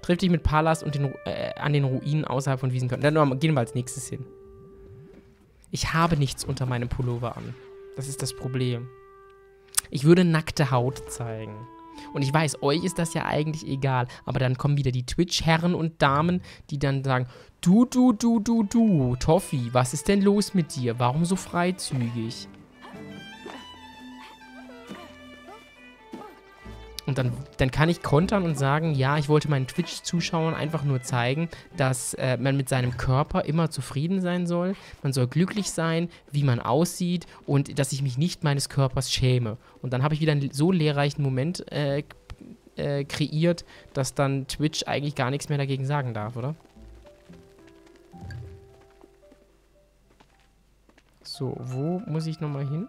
Triff dich mit Palas und an den Ruinen außerhalb von Wiesenkörpern. Dann gehen wir als nächstes hin. Ich habe nichts unter meinem Pullover an. Das ist das Problem. Ich würde nackte Haut zeigen. Und ich weiß, euch ist das ja eigentlich egal. Aber dann kommen wieder die Twitch-Herren und Damen, die dann sagen, du, Toffi, was ist denn los mit dir? Warum so freizügig? Und dann kann ich kontern und sagen, ja, ich wollte meinen Twitch-Zuschauern einfach nur zeigen, dass man mit seinem Körper immer zufrieden sein soll. Man soll glücklich sein, wie man aussieht und dass ich mich nicht meines Körpers schäme. Und dann habe ich wieder einen so lehrreichen Moment kreiert, dass dann Twitch eigentlich gar nichts mehr dagegen sagen darf, oder? So, wo muss ich nochmal hin?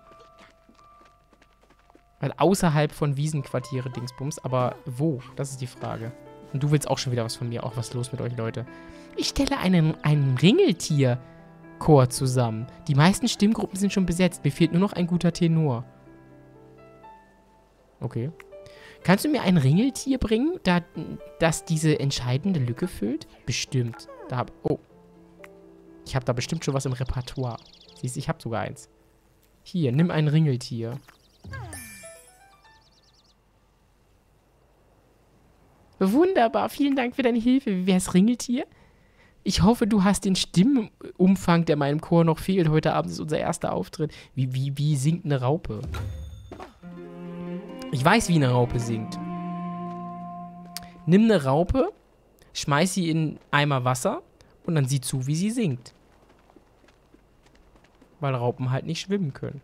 Weil außerhalb von Wiesenquartiere Dingsbums, aber wo? Das ist die Frage. Und du willst auch schon wieder was von mir. Auch was ist los mit euch, Leute? Ich stelle einen Ringeltier-Chor zusammen. Die meisten Stimmgruppen sind schon besetzt. Mir fehlt nur noch ein guter Tenor. Okay. Kannst du mir ein Ringeltier bringen, das diese entscheidende Lücke füllt? Bestimmt. Oh. Ich habe da bestimmt schon was im Repertoire. Siehst du, ich habe sogar eins. Hier, nimm ein Ringeltier. Wunderbar, vielen Dank für deine Hilfe. Wie wär's, Ringeltier? Ich hoffe, du hast den Stimmumfang, der meinem Chor noch fehlt. Heute Abend ist unser erster Auftritt. Wie singt eine Raupe? Ich weiß, wie eine Raupe singt. Nimm eine Raupe, schmeiß sie in einen Eimer Wasser und dann sieh zu, wie sie singt. Weil Raupen halt nicht schwimmen können.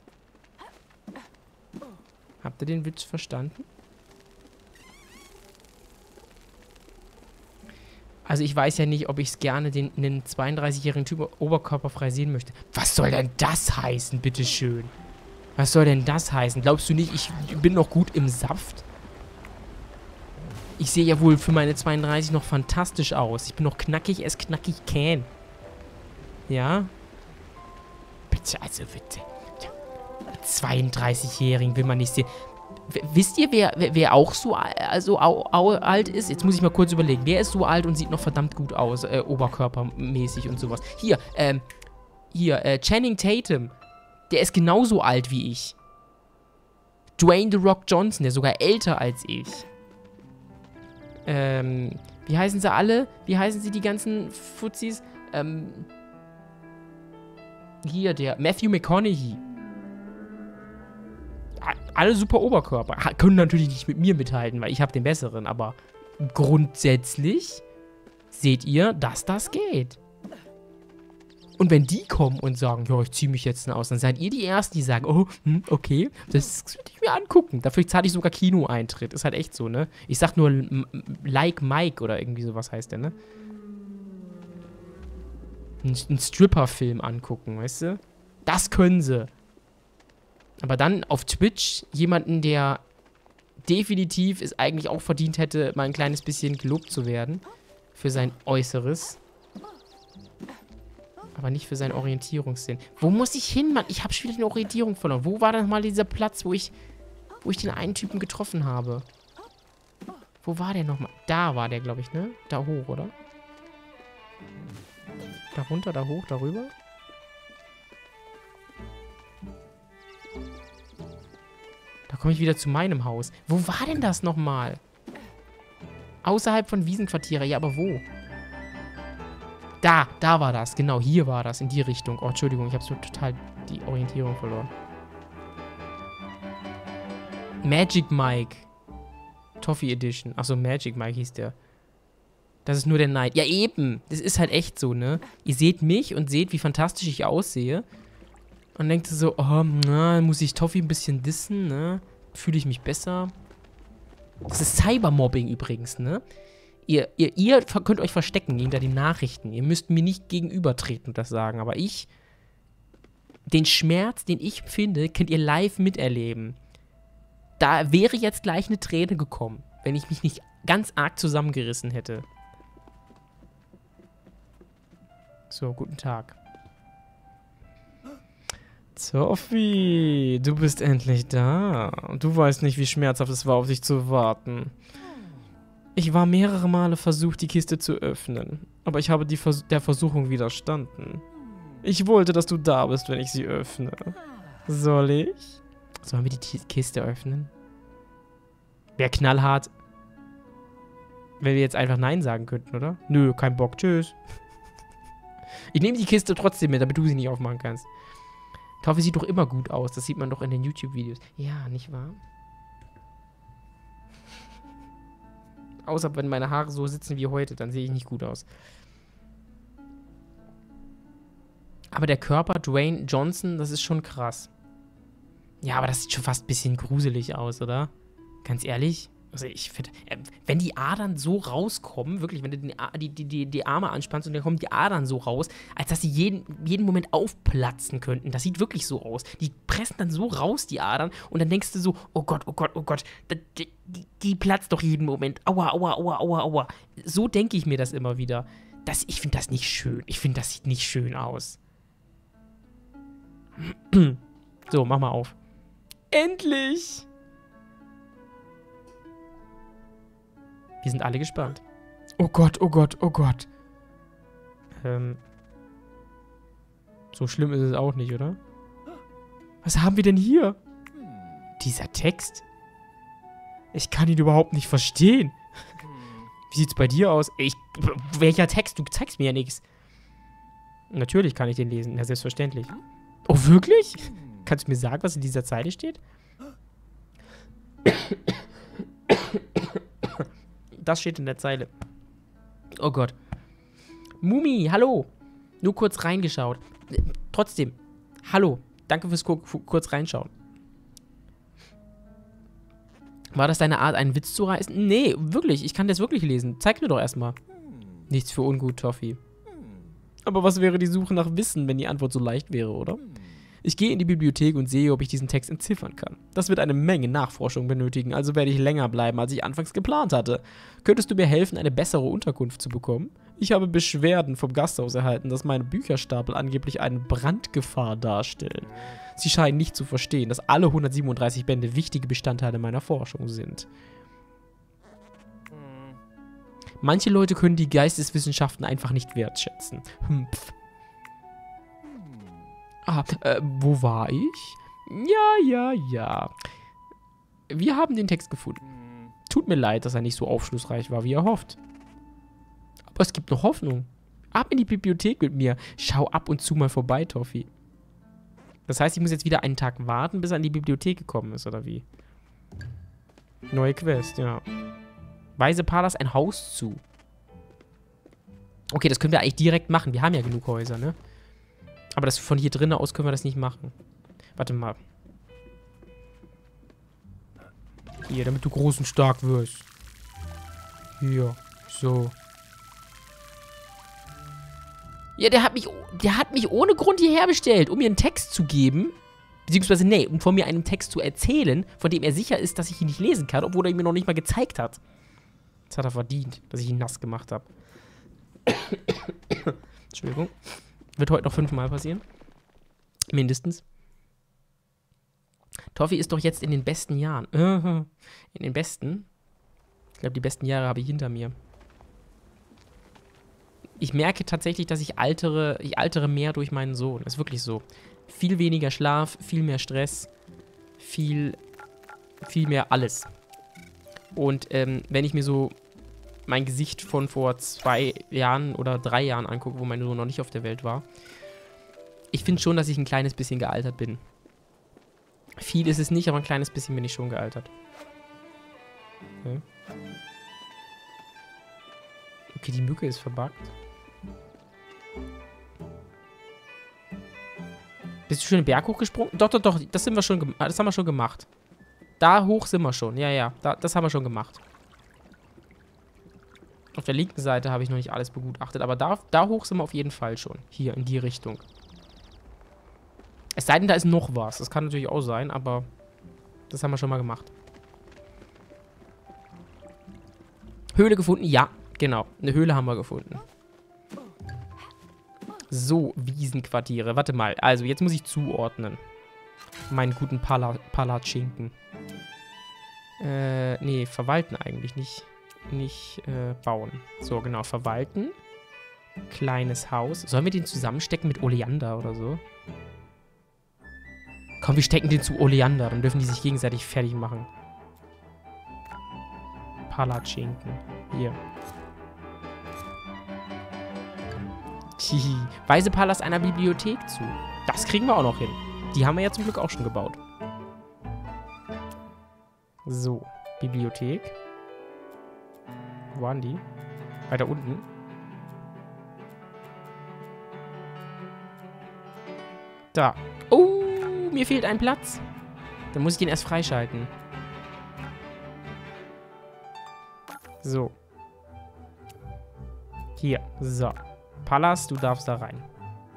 Habt ihr den Witz verstanden? Also ich weiß ja nicht, ob ich es gerne einen 32-jährigen Typ oberkörperfrei sehen möchte. Was soll denn das heißen, bitteschön? Was soll denn das heißen? Glaubst du nicht, ich bin noch gut im Saft? Ich sehe ja wohl für meine 32 noch fantastisch aus. Ich bin noch knackig, es knackig can. Ja? Bitte, also bitte. 32-Jährigen will man nicht sehen. Wisst ihr, wer auch so alt ist? Jetzt muss ich mal kurz überlegen. Wer ist so alt und sieht noch verdammt gut aus, oberkörpermäßig und sowas? Hier, Channing Tatum. Der ist genauso alt wie ich. Dwayne The Rock Johnson, der ist sogar älter als ich. Wie heißen sie alle? Wie heißen sie, die ganzen Fuzis? Hier, der Matthew McConaughey. Alle super Oberkörper. Können natürlich nicht mit mir mithalten, weil ich habe den besseren, aber grundsätzlich seht ihr, dass das geht. Und wenn die kommen und sagen, ja, ich ziehe mich jetzt aus, dann seid ihr die Ersten, die sagen, oh, okay, das würde ich mir angucken. Dafür zahle ich sogar Kinoeintritt. Ist halt echt so, ne? Ich sag nur Like Mike oder irgendwie sowas heißt der, ne? Einen Stripper-Film angucken, weißt du? Das können sie. Aber dann auf Twitch jemanden, der definitiv es eigentlich auch verdient hätte, mal ein kleines bisschen gelobt zu werden. Für sein Äußeres. Aber nicht für seinen Orientierungssinn. Wo muss ich hin, Mann? Ich habe schon wieder die Orientierung verloren. Wo war denn mal dieser Platz, wo ich den einen Typen getroffen habe? Wo war der nochmal? Da war der, glaube ich, ne? Da hoch, oder? Da runter, da hoch, darüber? Da komme ich wieder zu meinem Haus. Wo war denn das nochmal? Außerhalb von Wiesenquartiere. Ja, aber wo? Da war das. Genau, hier war das. In die Richtung. Oh, Entschuldigung, ich habe so total die Orientierung verloren. Magic Mike. Toffee Edition. Achso, Magic Mike hieß der. Das ist nur der Neid. Ja, eben. Das ist halt echt so, ne? Ihr seht mich und seht, wie fantastisch ich aussehe. Und denkt so, oh, na, muss ich Toffee ein bisschen dissen, ne? Fühle ich mich besser? Das ist Cybermobbing übrigens, ne? Ihr könnt euch verstecken hinter den Nachrichten. Ihr müsst mir nicht gegenübertreten und das sagen. Aber den Schmerz, den ich finde, könnt ihr live miterleben. Da wäre jetzt gleich eine Träne gekommen, wenn ich mich nicht ganz arg zusammengerissen hätte. So, guten Tag. Sophie, du bist endlich da. Und du weißt nicht, wie schmerzhaft es war, auf dich zu warten. Ich war mehrere Male versucht, die Kiste zu öffnen. Aber ich habe der Versuchung widerstanden. Ich wollte, dass du da bist, wenn ich sie öffne. Soll ich? Sollen wir die Kiste öffnen? Wäre knallhart, wenn wir jetzt einfach Nein sagen könnten, oder? Nö, kein Bock. Tschüss. Ich nehme die Kiste trotzdem mit, damit du sie nicht aufmachen kannst. Toffi sieht doch immer gut aus. Das sieht man doch in den YouTube-Videos. Ja, nicht wahr? Außer wenn meine Haare so sitzen wie heute, dann sehe ich nicht gut aus. Aber der Körper, Dwayne Johnson, das ist schon krass. Ja, aber das sieht schon fast ein bisschen gruselig aus, oder? Ganz ehrlich? Also ich finde, wenn die Adern so rauskommen, wirklich, wenn du die Arme anspannst und dann kommen die Adern so raus, als dass sie jeden Moment aufplatzen könnten. Das sieht wirklich so aus. Die pressen dann so raus, die Adern, und dann denkst du so, oh Gott, oh Gott, oh Gott, die platzt doch jeden Moment. Aua, aua, aua, aua, aua. So denke ich mir das immer wieder. Ich finde das nicht schön. Ich finde, das sieht nicht schön aus. So, mach mal auf. Endlich! Wir sind alle gespannt. Oh Gott, oh Gott, oh Gott. So schlimm ist es auch nicht, oder? Was haben wir denn hier? Dieser Text? Ich kann ihn überhaupt nicht verstehen. Wie sieht's bei dir aus? Welcher Text? Du zeigst mir ja nichts. Natürlich kann ich den lesen. Ja, selbstverständlich. Oh, wirklich? Kannst du mir sagen, was in dieser Zeile steht? Das steht in der Zeile. Oh Gott. Mumi, hallo. Nur kurz reingeschaut. Trotzdem, hallo. Danke fürs kurz reinschauen. War das deine Art, einen Witz zu reißen? Nee, wirklich. Ich kann das wirklich lesen. Zeig mir doch erstmal. Nichts für ungut, Toffi. Aber was wäre die Suche nach Wissen, wenn die Antwort so leicht wäre, oder? Ich gehe in die Bibliothek und sehe, ob ich diesen Text entziffern kann. Das wird eine Menge Nachforschung benötigen, also werde ich länger bleiben, als ich anfangs geplant hatte. Könntest du mir helfen, eine bessere Unterkunft zu bekommen? Ich habe Beschwerden vom Gasthaus erhalten, dass meine Bücherstapel angeblich eine Brandgefahr darstellen. Sie scheinen nicht zu verstehen, dass alle 137 Bände wichtige Bestandteile meiner Forschung sind. Manche Leute können die Geisteswissenschaften einfach nicht wertschätzen. Wo war ich? Ja. Wir haben den Text gefunden. Tut mir leid, dass er nicht so aufschlussreich war, wie er hofft. Aber es gibt noch Hoffnung. Ab in die Bibliothek mit mir. Schau ab und zu mal vorbei, Toffi. Das heißt, ich muss jetzt wieder einen Tag warten, bis er in die Bibliothek gekommen ist, oder wie? Neue Quest, ja. Weise Palas ein Haus zu. Okay, das können wir eigentlich direkt machen. Wir haben ja genug Häuser, ne? Aber das von hier drinnen aus können wir das nicht machen. Warte mal. Hier, damit du groß und stark wirst. Hier, so. Ja, der hat mich ohne Grund hierher bestellt, um mir einen Text zu geben. Beziehungsweise, nee, um von mir einen Text zu erzählen, von dem er sicher ist, dass ich ihn nicht lesen kann, obwohl er ihn mir noch nicht mal gezeigt hat. Das hat er verdient, dass ich ihn nass gemacht habe. Entschuldigung. Wird heute noch 5-mal passieren. Mindestens. Toffi ist doch jetzt in den besten Jahren. In den besten? Ich glaube, die besten Jahre habe ich hinter mir. Ich merke tatsächlich, dass ich altere mehr durch meinen Sohn. Ist wirklich so. Viel weniger Schlaf, viel mehr Stress, viel mehr alles. Und wenn ich mir so mein Gesicht von vor 2 Jahren oder 3 Jahren angucke, wo mein Sohn noch nicht auf der Welt war, ich finde schon, dass ich ein kleines bisschen gealtert bin. Viel ist es nicht, aber ein kleines bisschen bin ich schon gealtert. Okay, okay, die Mücke ist verbuggt. Bist du schon den Berg hochgesprungen? Doch, das haben wir schon gemacht. Da hoch sind wir schon. Ja, das haben wir schon gemacht. Auf der linken Seite habe ich noch nicht alles begutachtet, aber da hoch sind wir auf jeden Fall schon. Hier, in die Richtung. Es sei denn, da ist noch was. Das kann natürlich auch sein, aber das haben wir schon mal gemacht. Höhle gefunden? Ja, genau. Eine Höhle haben wir gefunden. So, Wiesenquartiere. Warte mal. Also, jetzt muss ich zuordnen. Meinen guten Palatschinken. Nee, verwalten eigentlich nicht. nicht bauen. So, genau, verwalten. Kleines Haus. Sollen wir den zusammenstecken mit Oleander oder so? Komm, wir stecken den zu Oleander. Dann dürfen die sich gegenseitig fertig machen. Palatschinken. Hier. Hihi. Weise Palast einer Bibliothek zu. Das kriegen wir auch noch hin. Die haben wir ja zum Glück auch schon gebaut. So. Bibliothek. Wo waren die? Weiter unten. Da. Oh, mir fehlt ein Platz. Dann muss ich den erst freischalten. So. Hier. So. Palast, du darfst da rein.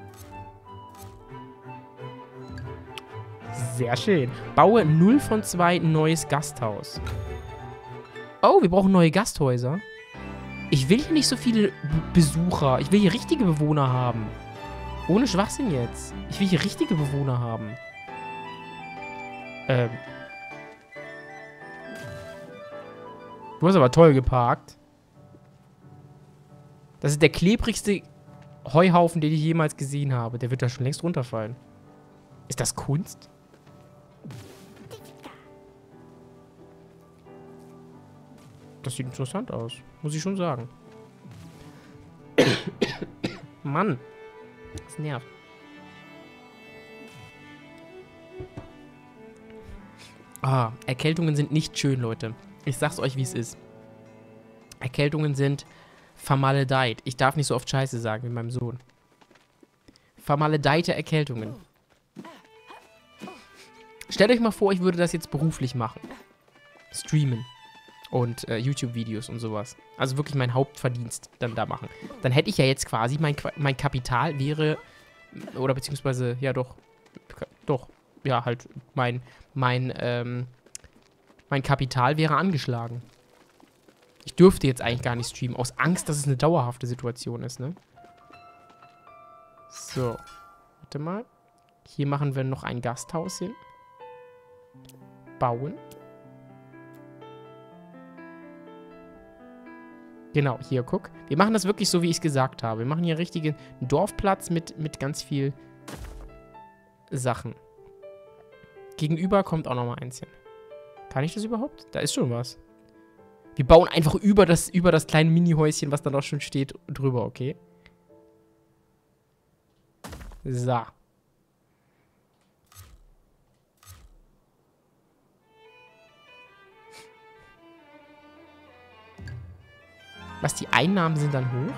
Sehr schön. Baue 0 von 2 neues Gasthaus. Oh, wir brauchen neue Gasthäuser. Ich will hier nicht so viele Besucher. Ich will hier richtige Bewohner haben. Ohne Schwachsinn jetzt. Ich will hier richtige Bewohner haben. Du hast aber toll geparkt. Das ist der klebrigste Heuhaufen, den ich jemals gesehen habe. Der wird da schon längst runterfallen. Ist das Kunst? Das sieht interessant aus. Muss ich schon sagen. Mann. Das nervt. Ah, Erkältungen sind nicht schön, Leute. Ich sag's euch, wie es ist. Erkältungen sind vermaledeit. Ich darf nicht so oft Scheiße sagen wie meinem Sohn. Vermaledeite Erkältungen. Stellt euch mal vor, ich würde das jetzt beruflich machen. Streamen. Und YouTube-Videos und sowas. Also wirklich mein Hauptverdienst dann da machen. Dann hätte ich ja jetzt quasi, mein Kapital wäre, oder beziehungsweise, ja doch, ja halt, mein Kapital wäre angeschlagen. Ich dürfte jetzt eigentlich gar nicht streamen, aus Angst, dass es eine dauerhafte Situation ist, ne? So, warte mal. Hier machen wir noch ein Gasthaus hin. Bauen. Genau, hier, guck. Wir machen das wirklich so, wie ich es gesagt habe. Wir machen hier einen richtigen Dorfplatz mit ganz viel Sachen. Gegenüber kommt auch noch mal eins hin. Kann ich das überhaupt? Da ist schon was. Wir bauen einfach über das kleine Mini-Häuschen, was dann auch schon steht, drüber, okay? So. Was, die Einnahmen sind dann hoch?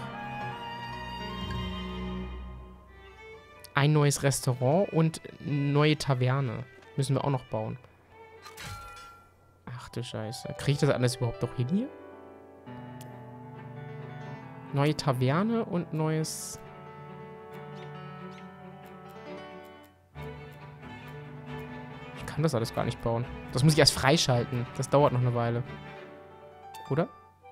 Ein neues Restaurant und neue Taverne. Müssen wir auch noch bauen. Ach du Scheiße. Kriege ich das alles überhaupt noch hin hier? Neue Taverne und neues... Ich kann das alles gar nicht bauen. Das muss ich erst freischalten. Das dauert noch eine Weile. Oder?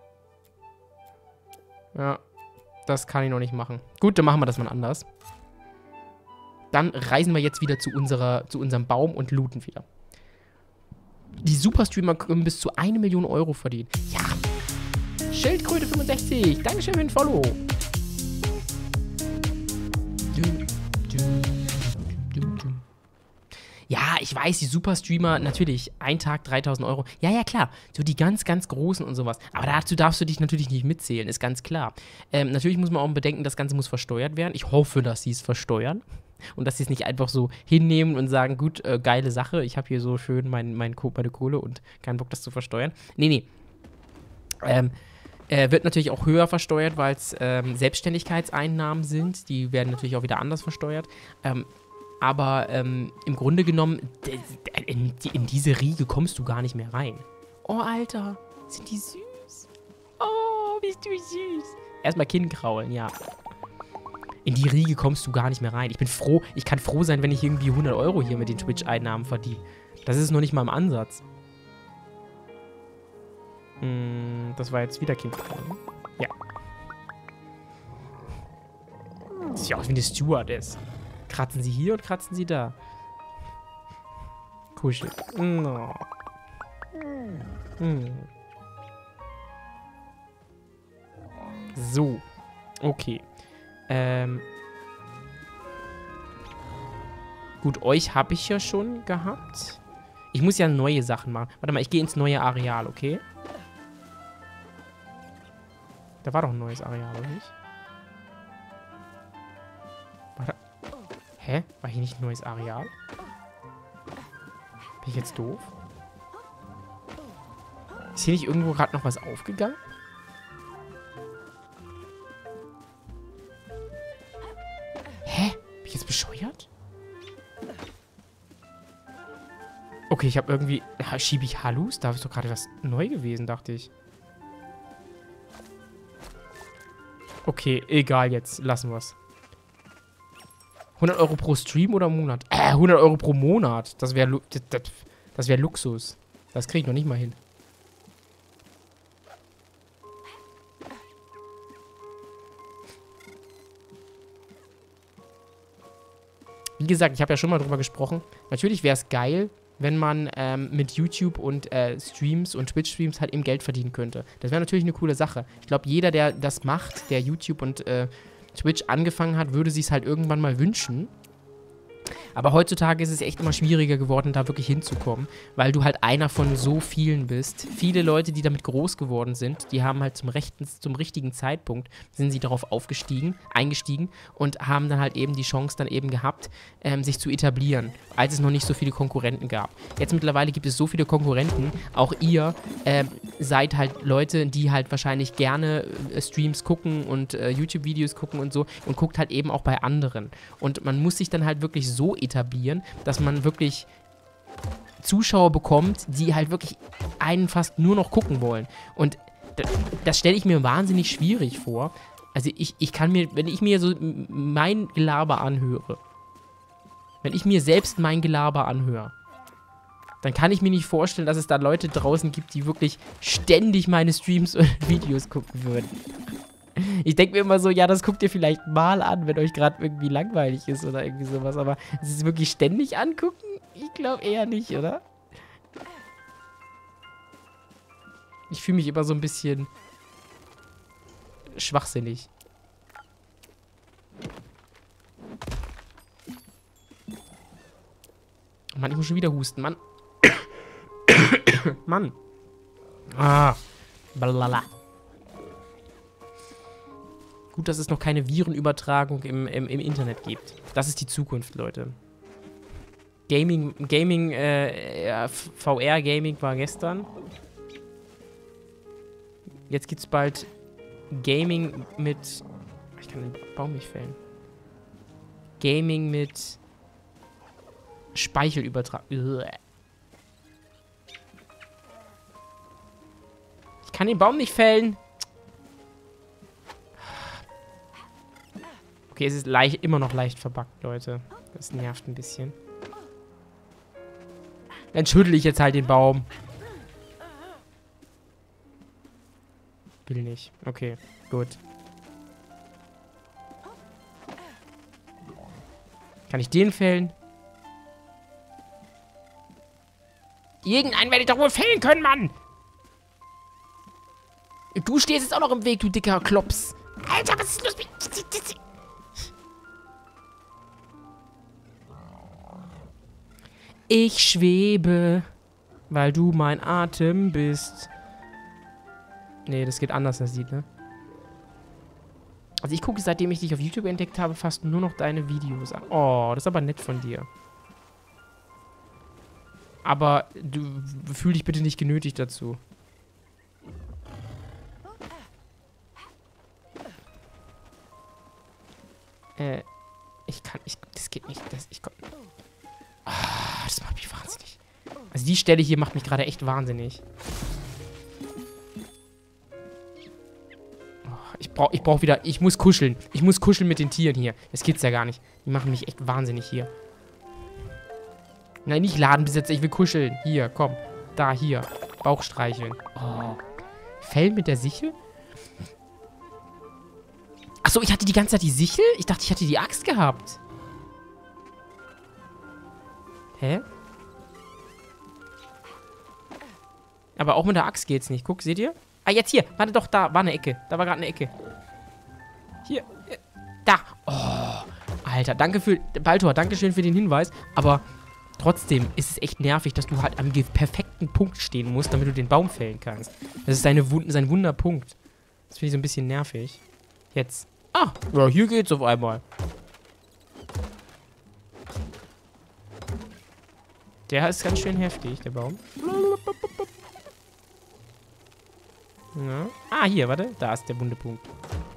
Ja, das kann ich noch nicht machen. Gut, dann machen wir das mal anders. Dann reisen wir jetzt wieder zu unserem Baum und looten wieder. Die Superstreamer können bis zu 1 Million Euro verdienen. Ja. Schildkröte 65. Dankeschön für den Follow. Ja, ich weiß, die Superstreamer, natürlich, ein Tag 3.000 Euro. Ja, ja, klar, so die ganz, ganz Großen und sowas. Aber dazu darfst du dich natürlich nicht mitzählen, ist ganz klar. Natürlich muss man auch bedenken, das Ganze muss versteuert werden. Ich hoffe, dass sie es versteuern und dass sie es nicht einfach so hinnehmen und sagen, gut, geile Sache, ich habe hier so schön meine Kohle und keinen Bock, das zu versteuern. Nee. Wird natürlich auch höher versteuert, weil es Selbstständigkeitseinnahmen sind. Die werden natürlich auch wieder anders versteuert. Aber im Grunde genommen, in diese Riege kommst du gar nicht mehr rein. Oh, Alter, sind die süß. Oh, bist du süß. Erstmal Kinn kraulen, ja. In die Riege kommst du gar nicht mehr rein. Ich kann froh sein, wenn ich irgendwie 100 Euro hier mit den Twitch-Einnahmen verdiene. Das ist noch nicht mal im Ansatz. Das war jetzt wieder Kinn kraulen. Ja. Das sieht ja aus wie eine Stewardess. Kratzen sie hier und kratzen sie da. Kuschel. No. So. Okay. Gut, euch habe ich ja schon gehabt. Ich muss ja neue Sachen machen. Warte mal, ich gehe ins neue Areal, okay? Da war doch ein neues Areal, oder nicht? Warte. Hä? War hier nicht ein neues Areal? Bin ich jetzt doof? Ist hier nicht irgendwo gerade noch was aufgegangen? Hä? Bin ich jetzt bescheuert? Okay, ich habe irgendwie... Schiebe ich Hallus? Da ist doch gerade was neu gewesen, dachte ich. Okay, egal jetzt. Lassen wir es. 100 Euro pro Stream oder Monat? 100 Euro pro Monat. Das wäre das wär Luxus. Das kriege ich noch nicht mal hin. Wie gesagt, ich habe ja schon mal drüber gesprochen. Natürlich wäre es geil, wenn man mit YouTube und Streams und Twitch-Streams halt eben Geld verdienen könnte. Das wäre natürlich eine coole Sache. Ich glaube, jeder, der das macht, der YouTube und Twitch angefangen hat, würde sich es halt irgendwann mal wünschen. Aber heutzutage ist es echt immer schwieriger geworden, da wirklich hinzukommen, weil du halt einer von so vielen bist. Viele Leute, die damit groß geworden sind, die haben halt zum richtigen Zeitpunkt, sind sie darauf eingestiegen und haben dann halt eben die Chance dann eben gehabt, sich zu etablieren, als es noch nicht so viele Konkurrenten gab. Jetzt mittlerweile gibt es so viele Konkurrenten, auch ihr seid halt Leute, die halt wahrscheinlich gerne Streams gucken und YouTube-Videos gucken und so und guckt halt eben auch bei anderen. Und man muss sich dann halt wirklich so etablieren, dass man wirklich Zuschauer bekommt, die halt wirklich einen fast nur noch gucken wollen. Und das stelle ich mir wahnsinnig schwierig vor. Also ich kann mir, wenn ich mir so mein Gelaber anhöre, wenn ich mir selbst mein Gelaber anhöre, dann kann ich mir nicht vorstellen, dass es da Leute draußen gibt, die wirklich ständig meine Streams und Videos gucken würden. Ich denke mir immer so, ja, das guckt ihr vielleicht mal an, wenn euch gerade irgendwie langweilig ist oder irgendwie sowas. Aber es ist wirklich ständig angucken? Ich glaube eher nicht, oder? Ich fühle mich immer so ein bisschen schwachsinnig. Mann, ich muss schon wieder husten, Mann. Mann. Ah. Blablabla. Gut, dass es noch keine Virenübertragung im Internet gibt. Das ist die Zukunft, Leute. VR-Gaming war gestern. Jetzt gibt es bald Gaming mit... Ich kann den Baum nicht fällen. Gaming mit Speichelübertragung. Ich kann den Baum nicht fällen. Okay, es ist immer noch leicht verbuggt, Leute. Das nervt ein bisschen. Dann schüttle ich jetzt halt den Baum. Will nicht. Okay, gut. Kann ich den fällen? Irgendeinen werde ich doch wohl fällen können, Mann! Du stehst jetzt auch noch im Weg, du dicker Klops. Alter, was ist los mit... Ich schwebe, weil du mein Atem bist. Nee, das geht anders, das Lied, ne? Also ich gucke, seitdem ich dich auf YouTube entdeckt habe, fast nur noch deine Videos an. Oh, das ist aber nett von dir. Aber du fühl dich bitte nicht genötigt dazu. Das geht nicht. Das macht mich wahnsinnig. Also die Stelle hier macht mich gerade echt wahnsinnig. Oh, ich brauch wieder... Ich muss kuscheln. Ich muss kuscheln mit den Tieren hier. Das geht's ja gar nicht. Die machen mich echt wahnsinnig hier. Nein, nicht Ladenbesitzer. Ich will kuscheln. Hier, komm. Da, hier. Bauch streicheln. Oh. Fell mit der Sichel? Achso, ich hatte die ganze Zeit die Sichel? Ich dachte, ich hatte die Axt gehabt. Hä? Aber auch mit der Axt geht's nicht. Guck, seht ihr? Ah, jetzt hier. Warte doch, da war eine Ecke. Da war gerade eine Ecke. Hier. Da. Oh, Alter, Baltor, danke schön für den Hinweis. Aber trotzdem ist es echt nervig, dass du halt am perfekten Punkt stehen musst, damit du den Baum fällen kannst. Das ist sein Wunderpunkt. Das finde ich so ein bisschen nervig. Jetzt. Ah, ja, hier geht's auf einmal. Der ist ganz schön heftig, der Baum. Ja. Ah, hier, warte. Da ist der wunde Punkt.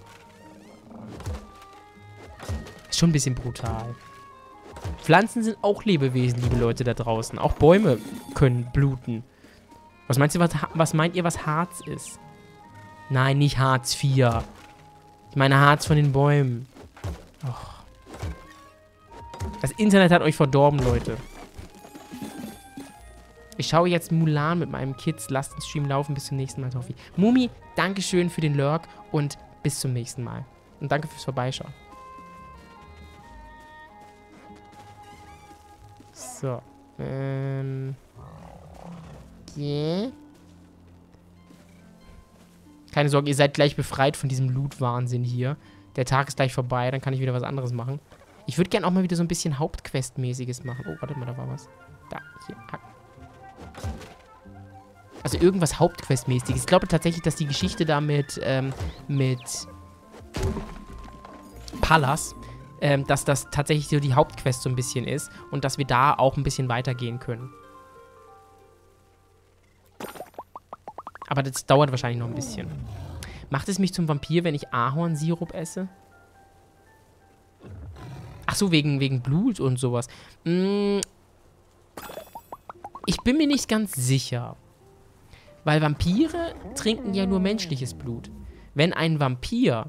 Ist schon ein bisschen brutal. Pflanzen sind auch Lebewesen, liebe Leute da draußen. Auch Bäume können bluten. Was meint ihr, was Harz ist? Nein, nicht Hartz IV. Ich meine Harz von den Bäumen. Och. Das Internet hat euch verdorben, Leute. Ich schaue jetzt Mulan mit meinem Kids. Lasst den Stream laufen. Bis zum nächsten Mal, Toffi. Mumi, Dankeschön für den Lurk und bis zum nächsten Mal. Und danke fürs Vorbeischauen. So. Yeah. Keine Sorge, ihr seid gleich befreit von diesem Loot-Wahnsinn hier. Der Tag ist gleich vorbei, dann kann ich wieder was anderes machen. Ich würde gerne auch mal wieder so ein bisschen Hauptquest-mäßiges machen. Oh, warte mal, da war was. Da, hier. Also irgendwas Hauptquest-mäßiges. Ich glaube tatsächlich, dass die Geschichte da mit Pallas, dass das tatsächlich so die Hauptquest so ein bisschen ist und dass wir da auch ein bisschen weitergehen können. Aber das dauert wahrscheinlich noch ein bisschen. Macht es mich zum Vampir, wenn ich Ahornsirup esse? Ach so, wegen Blut und sowas. Ich bin mir nicht ganz sicher. Weil Vampire trinken ja nur menschliches Blut. Wenn ein Vampir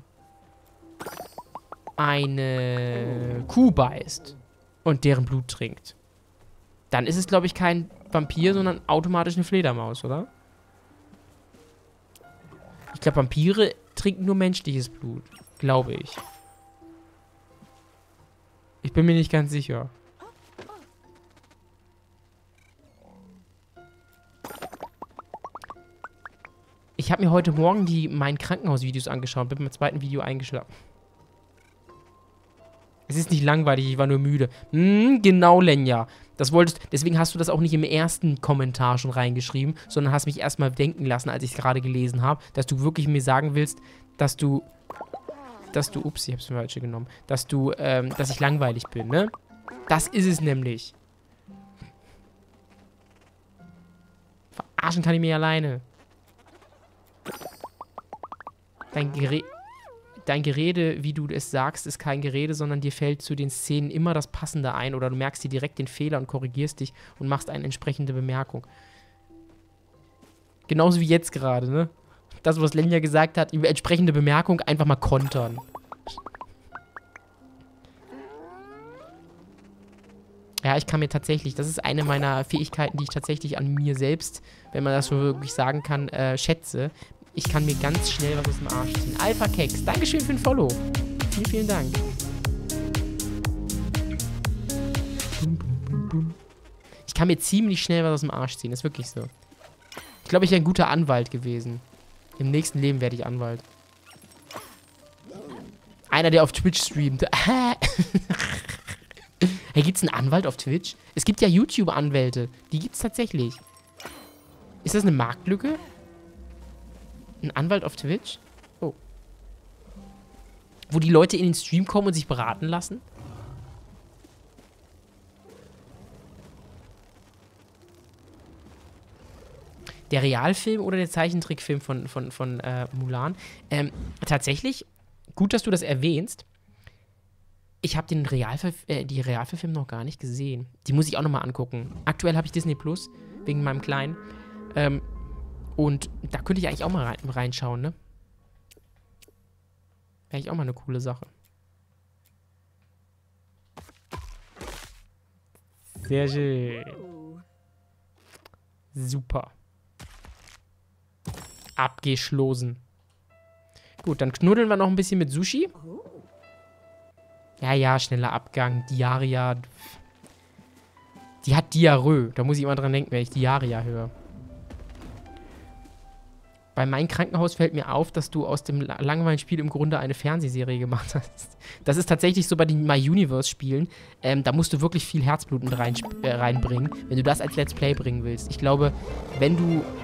eine Kuh beißt und deren Blut trinkt, dann ist es, glaube ich, kein Vampir, sondern automatisch eine Fledermaus, oder? Ich glaube, Vampire trinken nur menschliches Blut. Glaube ich. Ich bin mir nicht ganz sicher. Ich habe mir heute Morgen mein Krankenhausvideos angeschaut. Bin beim zweiten Video eingeschlafen. Es ist nicht langweilig, ich war nur müde. Genau, Lenja. Deswegen hast du das auch nicht im ersten Kommentar schon reingeschrieben, sondern hast mich erstmal denken lassen, als ich es gerade gelesen habe, dass du wirklich mir sagen willst, dass ich hab's falsche genommen, dass ich langweilig bin, ne? Das ist es nämlich. Verarschen kann ich mich alleine. Dein Gerede, wie du es sagst, ist kein Gerede, sondern dir fällt zu den Szenen immer das Passende ein oder du merkst dir direkt den Fehler und korrigierst dich und machst eine entsprechende Bemerkung. Genauso wie jetzt gerade, ne? Das, was Lenja gesagt hat, über entsprechende Bemerkung einfach mal kontern. Ja, ich kann mir tatsächlich, das ist eine meiner Fähigkeiten, die ich tatsächlich an mir selbst, wenn man das so wirklich sagen kann, schätze. Ich kann mir ganz schnell was aus dem Arsch ziehen. Alpha Kex, Dankeschön für den Follow. Vielen, vielen Dank. Ich kann mir ziemlich schnell was aus dem Arsch ziehen, ist wirklich so. Ich glaube, ich wäre ein guter Anwalt gewesen. Im nächsten Leben werde ich Anwalt. Einer, der auf Twitch streamt. Hey, gibt's einen Anwalt auf Twitch? Es gibt ja YouTube-Anwälte. Die gibt's tatsächlich. Ist das eine Marktlücke? Ein Anwalt auf Twitch? Oh. Wo die Leute in den Stream kommen und sich beraten lassen? Der Realfilm oder der Zeichentrickfilm von Mulan? Tatsächlich, gut, dass du das erwähnst. Ich habe die Realverfilm noch gar nicht gesehen. Die muss ich auch nochmal angucken. Aktuell habe ich Disney Plus, wegen meinem Kleinen. Und da könnte ich eigentlich auch mal reinschauen, ne? Wäre eigentlich auch mal eine coole Sache. Sehr schön. Super. Abgeschlossen. Gut, dann knuddeln wir noch ein bisschen mit Sushi. Ja, schneller Abgang. Diarrhea. Die hat Diarrhoe. Da muss ich immer dran denken, wenn ich Diarrhea höre. Bei Mein Krankenhaus fällt mir auf, dass du aus dem langweiligen Spiel im Grunde eine Fernsehserie gemacht hast. Das ist tatsächlich so bei den My Universe-Spielen. Da musst du wirklich viel Herzblut mit reinbringen, wenn du das als Let's Play bringen willst. Ich glaube, wenn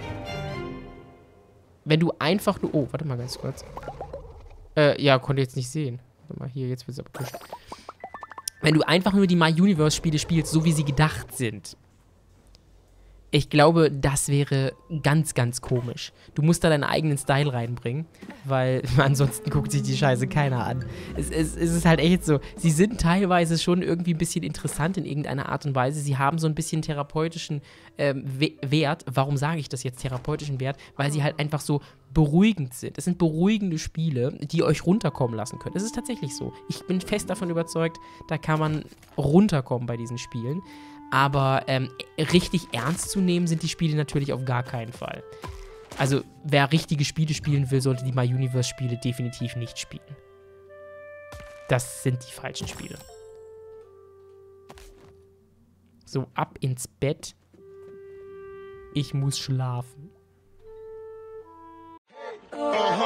du einfach nur... Oh, warte mal ganz kurz. Ja, konnte jetzt nicht sehen. Warte mal, hier, jetzt wird es abgepusht. Wenn du einfach nur die My Universe-Spiele spielst, so wie sie gedacht sind, ich glaube, das wäre ganz, ganz komisch. Du musst da deinen eigenen Style reinbringen, weil ansonsten guckt sich die Scheiße keiner an. Es ist halt echt so, sie sind teilweise schon irgendwie ein bisschen interessant in irgendeiner Art und Weise. Sie haben so ein bisschen therapeutischen Wert. Warum sage ich das jetzt, therapeutischen Wert? Weil sie halt einfach so beruhigend sind. Es sind beruhigende Spiele, die euch runterkommen lassen können. Es ist tatsächlich so. Ich bin fest davon überzeugt, da kann man runterkommen bei diesen Spielen. Aber richtig ernst zu nehmen sind die Spiele natürlich auf gar keinen Fall. Also, wer richtige Spiele spielen will, sollte die My Universe-Spiele definitiv nicht spielen. Das sind die falschen Spiele. So, ab ins Bett. Ich muss schlafen.